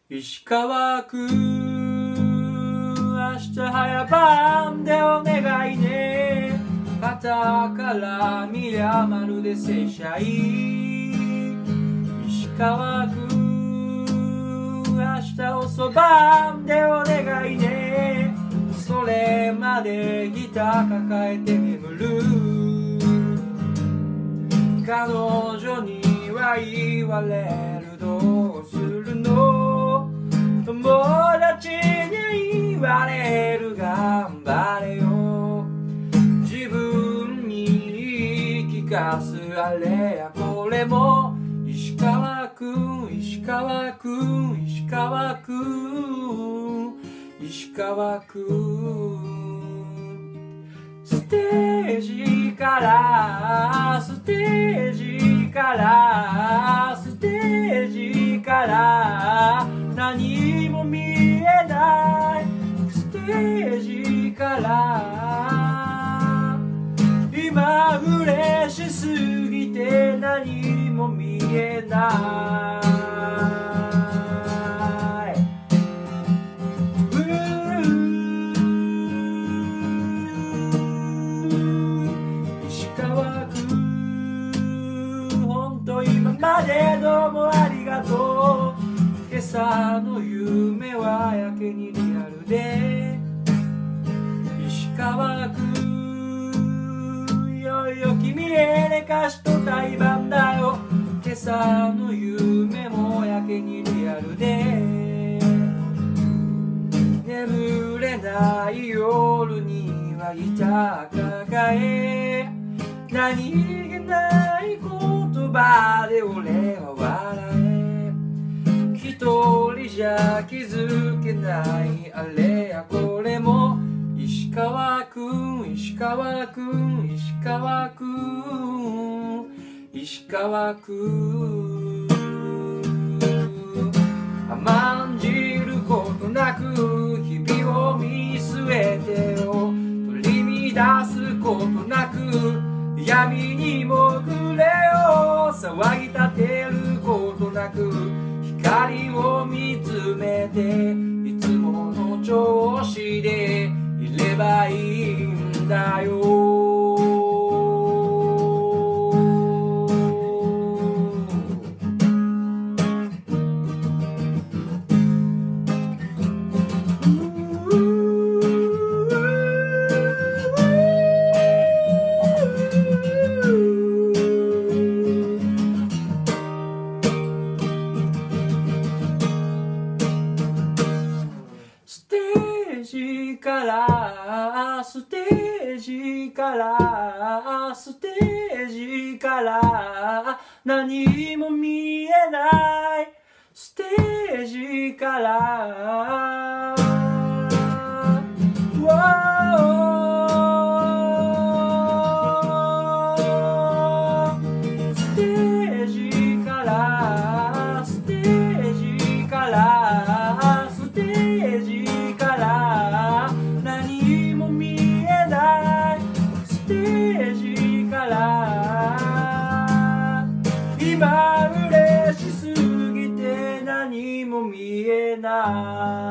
石川区明日早番でお願いね。肩から見りゃまるで正社員。石川区明日遅番でお願いね。それまでギター抱えて眠る。彼女には言われる。どうするの？友達に言われる。頑張れよ。自分に言い聞かす。あれやこれも石川くん、石川くん、石川くん、石川くん。ステージからステージからステージから何も見えない。ステージから今嬉しすぎて何も見えない。石川くん、ほんと今までどうもありがとう。今朝の夢はやけにリアルで。石川くん、いよいよ君へ寝かしと対バンだよ。今朝の夢もやけにリアルで。眠れない夜にはギター抱え、何気ない言葉で俺は笑え。一人じゃ気づけないあれやこれも石川くん、石川くん、石川くん、石川くん。甘んじることなく日々を見据えてよ。取り乱すことなく闇に潜れよ。騒ぎ立てることなく光を見つめて、いつもの調子でいればいいんだよ。ステージからステージからステージから何も見えない。ステージからステージからステージからステージから何も見えない。ステージから今嬉しすぎて何も見えない。